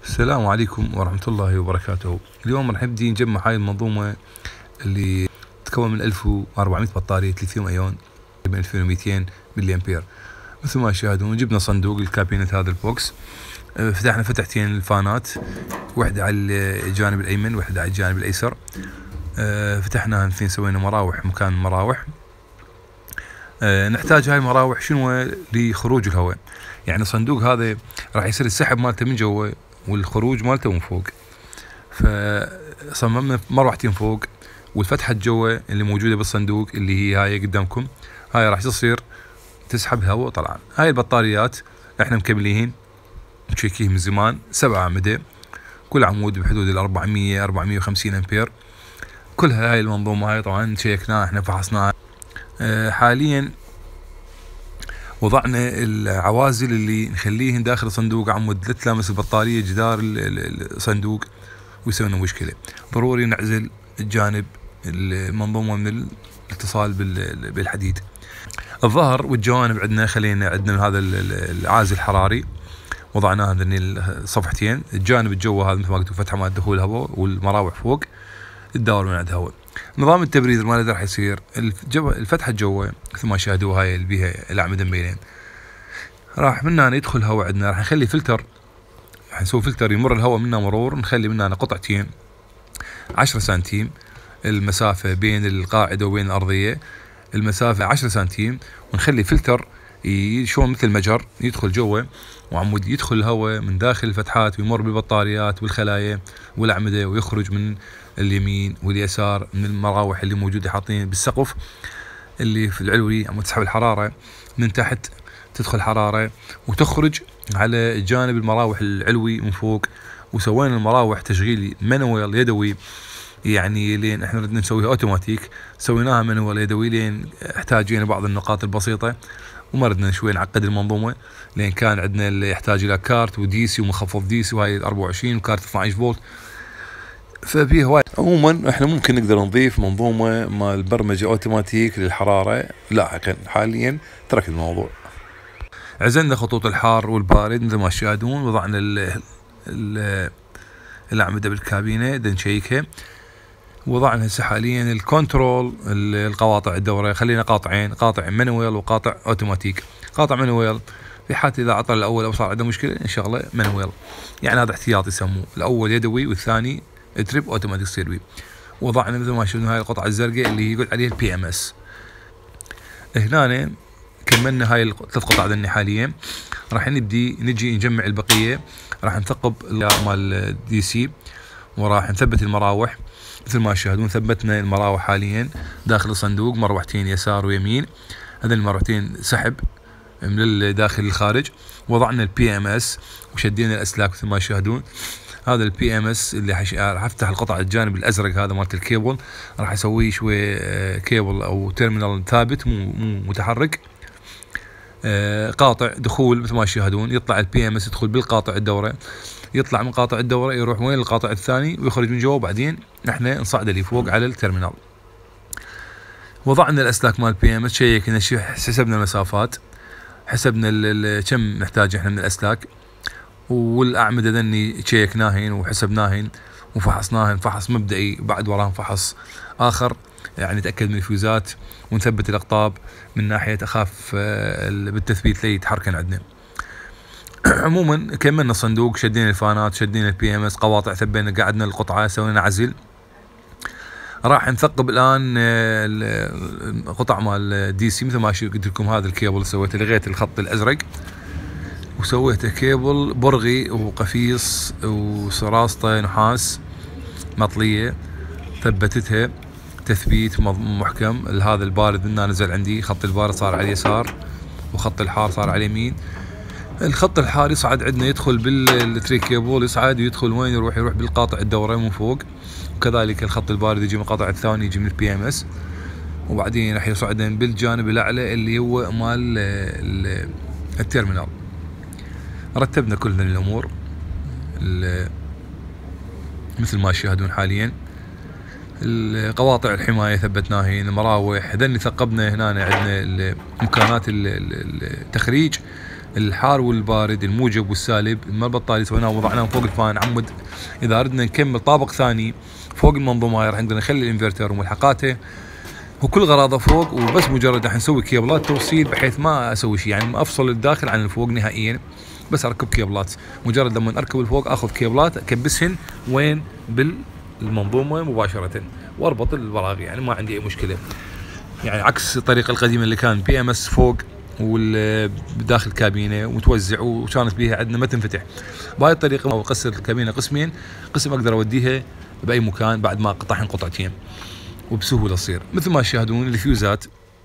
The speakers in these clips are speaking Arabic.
السلام عليكم ورحمة الله وبركاته. اليوم راح نبدي نجمع هاي المنظومة اللي تتكون من 1400 بطارية ليثيوم ايون ب 2200 ملي امبير. مثل ما تشاهدون جبنا صندوق الكابينة هذا البوكس، فتحنا فتحتين الفانات، واحدة على الجانب الايمن واحدة على الجانب الايسر. فتحناها الاثنين، سوينا مراوح مكان المراوح. نحتاج هاي المراوح شنو؟ لخروج الهواء، يعني الصندوق هذا راح يصير السحب مالته من جوا والخروج مالته من فوق. فصممنا مروحتين فوق، والفتحة جوا اللي موجودة بالصندوق اللي هي هاي قدامكم، هاي راح تصير تسحب هواء طلعان. هاي البطاريات احنا مكملين مشيكيه من زمان، 7 أعمدة، كل عمود بحدود ال 400 450 امبير. كلها هاي المنظومة هاي طبعا شيكناها احنا، فحصناها. حاليا وضعنا العوازل اللي نخليهن داخل الصندوق عمود لا تلامس البطارية جدار الصندوق ويسوي لنا مشكلة. ضروري نعزل الجانب المنظومة من الاتصال بالحديد. الظهر والجوانب عندنا هذا العازل الحراري، وضعناه هذين الصفحتين. الجانب الجوا هذا مثل ما قلت فتحة مال دخول الهواء، والمراوح فوق تداور من عند هواء. نظام التبريد المالي راح يصير الفتحة الجوا مثل ما شاهدوا، هاي اللي بيها الأعمدة مبينين، راح من هنا يدخل هواء عندنا. راح نخلي فلتر، راح نسوي فلتر يمر الهواء منا مرور، نخلي من هنا قطعتين 10 سنتيم المسافة بين القاعدة وبين الأرضية، المسافة 10 سنتيم، ونخلي فلتر شلون مثل مجر يدخل جوا، وعمود يدخل الهواء من داخل الفتحات ويمر بالبطاريات والخلايا والأعمدة، ويخرج من اليمين واليسار من المراوح اللي موجودة حاطين بالسقف اللي في العلوي، عمود تسحب الحرارة من تحت، تدخل حرارة وتخرج على جانب المراوح العلوي من فوق. وسوينا المراوح تشغيل مانوال يدوي، يعني لين احنا ردنا نسويها اوتوماتيك سويناها مانوال يدوي، لين احتاجينا بعض النقاط البسيطة، وما ردنا شوي نعقد المنظومة، لين كان عندنا اللي يحتاج الى كارت وديسي ومخفض ديسي، وهاي 24 وكارت 12 فولت. ففيه هواي. عموما احنا ممكن نقدر نضيف منظومة مال برمجة اوتوماتيك للحرارة لاحقا، حاليا ترك الموضوع. عزلنا خطوط الحار والبارد مثل ما تشاهدون، وضعنا الأعمدة بالكابينة نشيكها. وضعنا هسه حاليا الكنترول، القواطع الدورة، خلينا قاطعين، قاطع مانويل وقاطع اوتوماتيك. قاطع مانويل في حالة إذا عطل الأول أو صار عنده مشكلة إن شاء الله مانويل، يعني هذا احتياطي يسموه، الأول يدوي والثاني تريب اوتوماتيك يصير بيه. وضعنا مثل ما شفنا هاي القطعة الزرقاء اللي يقول عليها البي ام اس. هنا كملنا هاي الثلاث قطع ذني. حاليا راح نجي نجمع البقية. راح نثقب مال دي سي، وراح نثبت المراوح مثل ما تشاهدون. ثبتنا المراوح حاليا داخل الصندوق، مروحتين يسار ويمين، هذين المروحتين سحب من الداخل للخارج. وضعنا البي ام اس وشدينا الاسلاك مثل ما تشاهدون. هذا البي ام اس اللي راح افتح القطع الجانب الازرق هذا مالت الكيبل، راح اسويه شوي كيبل او تيرمينال ثابت مو متحرك. قاطع دخول مثل ما تشاهدون، يطلع البي ام اس يدخل بالقاطع الدورة، يطلع من قاطع الدورة يروح وين القاطع الثاني ويخرج من جوا، وبعدين احنا نصعده لفوق على التيرمينال. وضعنا الاسلاك مال البي ام اس، شيكنا حسبنا المسافات، حسبنا كم نحتاج احنا من الاسلاك، والاعمده ذني شيكناهن وحسبناهن وفحصناهن فحص مبدئي، بعد وراهم فحص اخر يعني نتاكد من الفيوزات ونثبت الاقطاب من ناحيه اخاف بالتثبيت لي يتحركن عندنا. عموما كملنا الصندوق، شدينا الفانات، شدينا البي ام اس، قواطع ثبينا، قعدنا القطعه، سوينا عزل. راح نثقب الان القطع مال دي سي مثل ما قلت لكم. هذا الكيبل سويته، لغيت الخط الازرق وسويته كيبل برغي وقفيص وسراسطة نحاس مطلية، ثبتتها تثبيت محكم. هذا البارد منها نزل عندي، خط البارد صار على اليسار وخط الحار صار على اليمين. الخط الحار يصعد عندنا، يدخل بالتري كيبل، يصعد ويدخل وين يروح بالقاطع الدورة من فوق، وكذلك الخط البارد يجي من القاطع الثاني، يجي من البي ام اس، وبعدين راح يصعد بالجانب الاعلى اللي هو مال التيرمينال. رتبنا كل هذه الامور مثل ما تشاهدون حاليا. القواطع الحمايه ثبتناهن، المراوح ذني ثقبنا. هنا عندنا مكانات التخريج الحار والبارد، الموجب والسالب، ما البطارية سويناه وضعناه فوق الفان عمود. اذا اردنا نكمل طابق ثاني فوق المنظومه هاي راح نقدر نخلي الانفرتر وملحقاته وكل غراضه فوق، وبس مجرد راح نسوي كيبلات توصيل بحيث ما اسوي شيء، يعني ما افصل الداخل عن الفوق نهائيا، بس اركب كيبلات. مجرد لما اركب الفوق اخذ كيبلات اكبسهن وين بالمنظومه مباشره واربط البراغي، يعني ما عندي اي مشكله. يعني عكس الطريقه القديمه اللي كان بي ام اس فوق داخل الكابينه وتوزع وكانت بيها عندنا ما تنفتح. بهاي الطريقه اقسم الكابينه قسمين، قسم اقدر اوديها باي مكان بعد ما قطعهن قطعتين وبسهوله تصير. مثل ما تشاهدون الفيوزات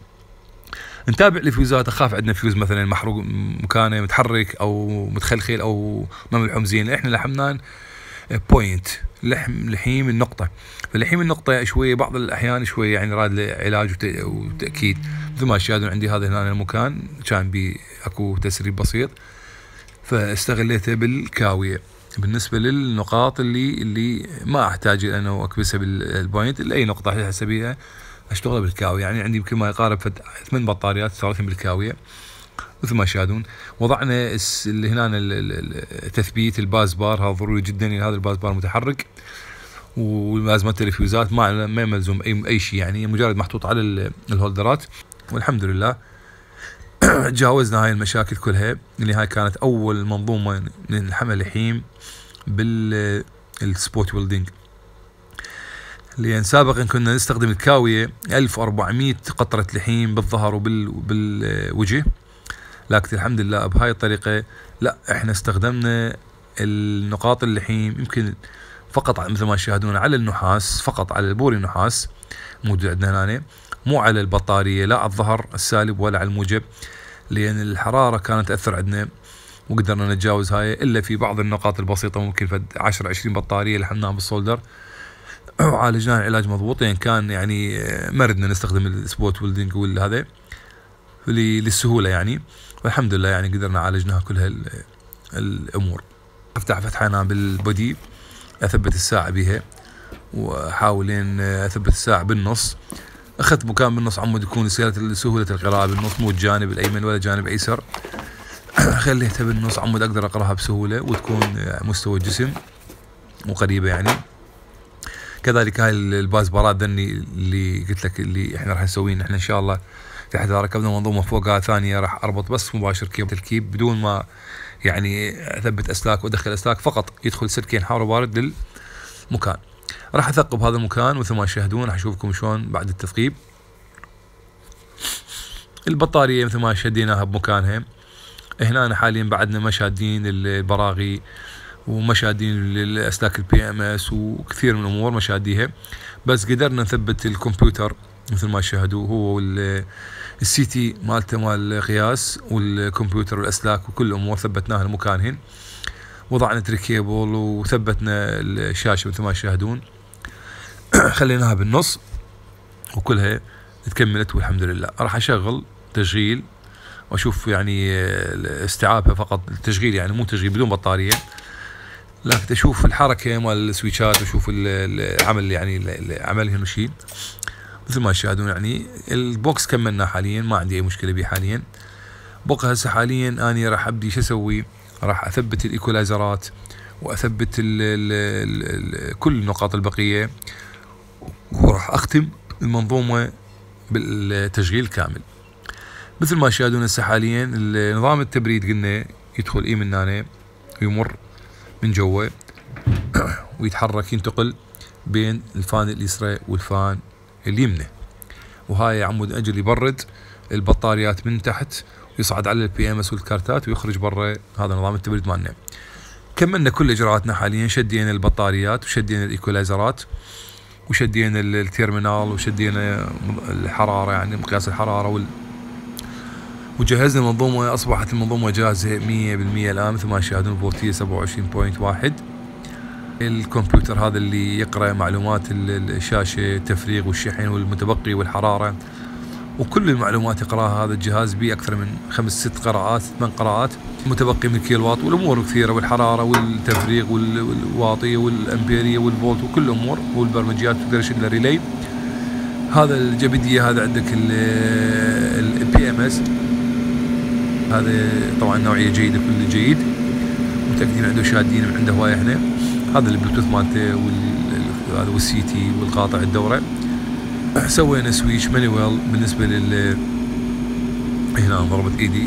نتابع الفيوزات، اخاف عندنا فيوز مثلا محروق مكانه متحرك او متخلخل او ما ملحوم زين، احنا لحمناه بوينت لحيم النقطه، فلحيم النقطه شويه بعض الاحيان شويه يعني راد له علاج وتاكيد. مثل ما تشاهدون عندي هذا هنا المكان كان بي اكو تسريب بسيط فاستغليته بالكاويه بالنسبه للنقاط اللي ما احتاج انه اكبسها بالبوينت، لاي نقطه حسبيها اشتغلها بالكاويه. يعني عندي يمكن ما يقارب 8 بطاريات اشتغلتهم بالكاويه. مثل ما تشاهدون وضعنا اللي هنا تثبيت الباز بار، هذا ضروري جدا لان هذا الباز بار متحرك ولازمة الفيوزات ما ملزوم اي شيء، يعني مجرد محطوط على الهولدرات. والحمد لله تجاوزنا هاي المشاكل كلها، اللي هاي كانت اول منظومه نلحمها لحيم بالسبوت ويلدينج. لان سابقا كنا نستخدم الكاويه 1400 قطره لحيم بالظهر وبالوجه، لكن الحمد لله بهاي الطريقه لا احنا استخدمنا النقاط اللحيم يمكن فقط مثل ما تشاهدون على النحاس، فقط على البوري النحاس موجود عندنا هنا، مو على البطاريه لا على الظهر السالب ولا على الموجب، لان الحراره كانت تاثر عندنا وقدرنا نتجاوز هاي الا في بعض النقاط البسيطه، ممكن فد 10 20 بطاريه لحمناها بالسولدر وعالجناها العلاج مضبوط. يعني كان يعني ما ردنا نستخدم السبوت ويلدينج والهذا للسهوله يعني، والحمد لله يعني قدرنا عالجناها كل الامور. افتح فتحنا بالبودي اثبت الساعه بها واحاول ان اثبت الساعه بالنص، اخذت مكان بالنص عمود يكون سهوله القراءه بالنص، مو الجانب الايمن ولا الجانب الايسر، خليتها بالنص عمود اقدر اقراها بسهوله وتكون مستوى الجسم وقريبه يعني. كذلك هاي البازبارات ذني اللي قلت لك اللي احنا راح نسويه احنا ان شاء الله تحت ركبنا منظومه فوقها ثانيه راح اربط بس مباشر كيبل الكيب بدون ما يعني اثبت اسلاك وادخل اسلاك، فقط يدخل سلكين حار وبارد للمكان. راح اثقب هذا المكان مثل ما تشاهدون، راح اشوفكم شلون بعد التثقيب. البطاريه مثل ما شديناها بمكانها. هنا حاليا بعدنا ما شادين البراغي وما شادين الاسلاك البي ام اس وكثير من الامور ما شاديها، بس قدرنا نثبت الكمبيوتر مثل ما شاهدوا هو السي تي مالته مال القياس والكمبيوتر والاسلاك وكل الامور ثبتناها لمكانهن. وضعنا تريكيبل وثبتنا الشاشه مثل ما تشاهدون خليناها بالنص وكلها تكملت والحمد لله. راح اشغل تشغيل واشوف يعني استيعابها فقط التشغيل، يعني مو تشغيل بدون بطاريه، لكن اشوف الحركه مال السويتشات واشوف العمل يعني عملهم شيء مثل ما تشاهدون. يعني البوكس كملنا حاليا ما عندي اي مشكله به حاليا. بقى هسه حاليا اني راح ابدي شو اسوي، راح اثبت الايكولايزرات واثبت كل النقاط البقيه وراح اختم المنظومه بالتشغيل كامل. مثل ما تشاهدون هسه حاليا نظام التبريد قلنا يدخل من هنا ويمر من جوا ويتحرك ينتقل بين الفان اليسرى والفان اليمنى، وهاي عمود اجل يبرد البطاريات من تحت ويصعد على البي ام اس والكارتات ويخرج برا. هذا نظام التبريد مالنا. كملنا كل اجراءاتنا حاليا، شدينا البطاريات وشدينا الايكولايزرات وشدينا التيرمينال وشدينا الحراره يعني مقياس الحراره وجهزنا المنظومه. اصبحت المنظومه جاهزه 100% الان مثل ما تشاهدون بورتيه 27.1. الكمبيوتر هذا اللي يقرا معلومات الشاشه التفريغ والشحن والمتبقي والحراره وكل المعلومات يقراها هذا الجهاز باكثر من 5 6 قراءات 8 قراءات متبقي من الكيلو واط والامور كثيره والحراره والتفريغ والواطيه والامبيريه والفولت وكل الامور والبرمجيات تقدر تشغل ريلي. هذا الجبديه هذا عندك البي ام اس هذا طبعا نوعية جيدة، كل جيد، متأكدين عنده شادين من عنده هواية. احنا هذا البلوتوث مالته هذا والسي تي والقاطع الدورة. سوينا سويتش مانيوال بالنسبة هنا ضربت ايدي.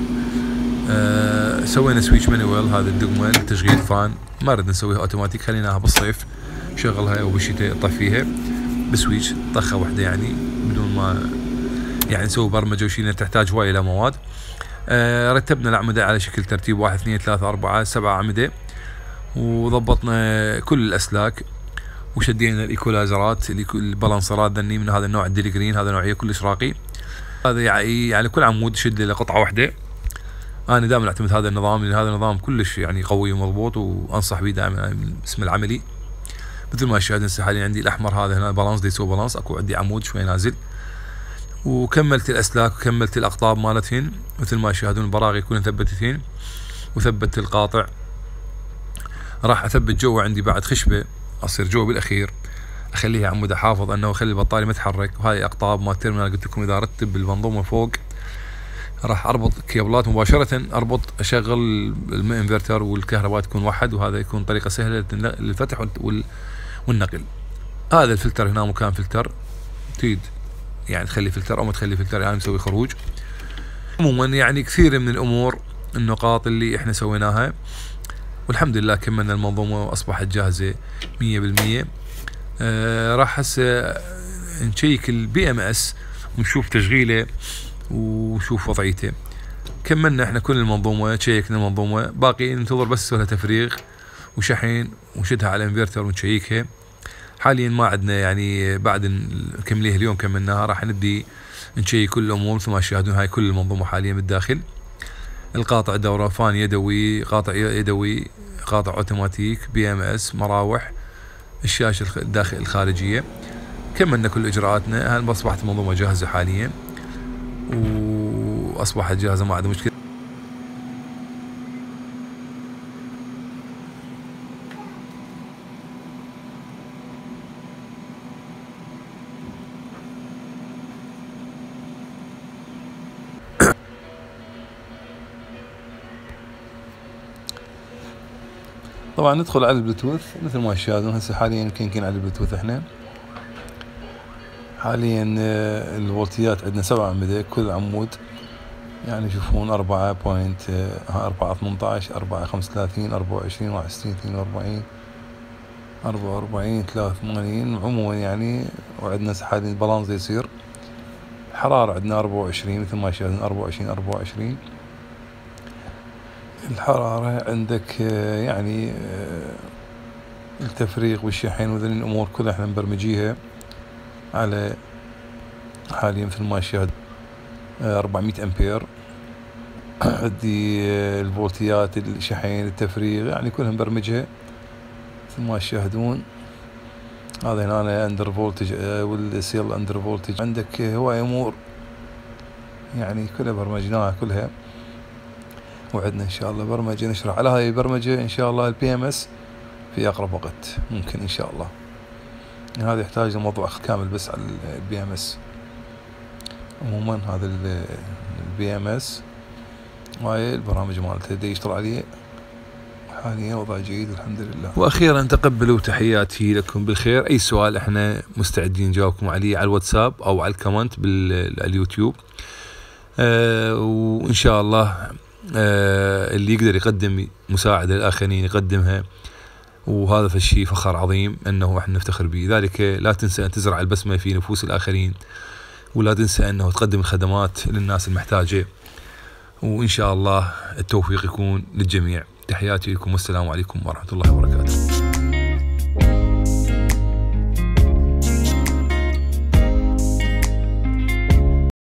سوينا سويتش مانيوال، هذا الدقمة لتشغيل فان، ما ردنا نسويها اوتوماتيك، خليناها بالصيف شغلها وبالشتاء طفيها بسويتش طخة واحدة، يعني بدون ما يعني نسوي برمجة وشي، تحتاج هواية الى مواد. رتبنا الأعمدة على شكل ترتيب 1 2 3 4 7 أعمدة، وضبطنا كل الأسلاك، وشدينا الإيكولايزرات البالانسرات ذني من هذا النوع الديليجرين، هذا نوعية كلش راقي. هذا يعني كل عمود شد له قطعة واحدة. أنا دائما أعتمد هذا النظام، لأن هذا النظام كلش يعني قوي ومضبوط، وأنصح به دائما باسم العملي. مثل ما تشاهدون هسه حاليا عندي الأحمر هذا هنا بالانس، دي يسوي بالانس، أكو عندي عمود شوي نازل، وكملت الأسلاك وكملت الأقطاب مالتهن مثل ما تشاهدون. البراغي كلها ثبتتهن، وثبت القاطع. راح أثبت جوا عندي بعد خشبة، أصير جوا بالأخير أخليها عمود أحافظ أنه أخلي البطارية ما تتحرك. وهاي أقطاب مال التيرمينال قلت لكم إذا رتب المنظومة فوق راح أربط كيبلات مباشرة، أشغل الانفرتر والكهرباء تكون واحد، وهذا يكون طريقة سهلة للفتح والنقل. هذا الفلتر هنا مكان فلتر، تريد يعني تخلي فلتر او ما تخلي فلتر، يعني مسوي خروج. عموما يعني كثير من الامور النقاط اللي احنا سويناها، والحمد لله كملنا المنظومة واصبحت جاهزة 100%. راح هسه نشيك البي ام اس ونشوف تشغيله وشوف وضعيته. كملنا احنا كل المنظومة، شيكنا المنظومة، باقي ننتظر بس نسوي لها تفريغ وشحن ونشدها على الانفرتر ونشيكها. حاليا ما عندنا يعني بعد نكمليها اليوم كملناها، راح نبدي نشيك كل الامور. مثل ما تشاهدون هاي كل المنظومه حاليا بالداخل. القاطع دوره، فان يدوي، قاطع يدوي، قاطع اوتوماتيك، بي ام اس، مراوح، الشاشه الداخل الخارجيه. كملنا كل اجراءاتنا. هل اصبحت المنظومه جاهزه حاليا، واصبحت جاهزه ما عندها مشكله. طبعا ندخل على البلوتوث مثل ما تشاهدون. هسه حاليا يمكن على البلوتوث احنا حاليا الفولتيات عندنا 7 أعمدة، كل عمود يعني يشوفون 4.418 4.35 24 61 42 44 83. عموما يعني وعندنا حاليا البالانس يصير. الحرارة عندنا 24 مثل ما تشاهدون 24 الحرارة. عندك يعني التفريغ والشحن وذي الأمور كلها احنا مبرمجيها على حاليا مثل ما تشاهد 400 أمبير. عندي الفولتيات، الشحن، التفريغ، يعني كلها مبرمجها مثل ما تشاهدون. هذا هنا اندر فولتج والسيل اندر فولتج. عندك هواية أمور يعني كلها برمجناها كلها، وعدنا ان شاء الله برمجة نشرح على هاي البرمجة ان شاء الله البي ام اس في اقرب وقت ممكن ان شاء الله. يعني هذا يحتاج لموضوع كامل بس على البي ام اس. عموما هذا البي ام اس وهاي البرامج مالته دي يشتغل عليه حاليا وضع جيد الحمد لله. واخيرا تقبلوا تحياتي لكم بالخير. اي سؤال احنا مستعدين نجاوبكم عليه على الواتساب او على الكومنت باليوتيوب. وان شاء الله اللي يقدر يقدم مساعدة للآخرين يقدمها، وهذا فالشيء فخر عظيم أنه احنا نفتخر به. ذلك لا تنسى أن تزرع البسمة في نفوس الآخرين، ولا تنسى أنه تقدم الخدمات للناس المحتاجة، وإن شاء الله التوفيق يكون للجميع. تحياتي لكم والسلام عليكم ورحمة الله وبركاته.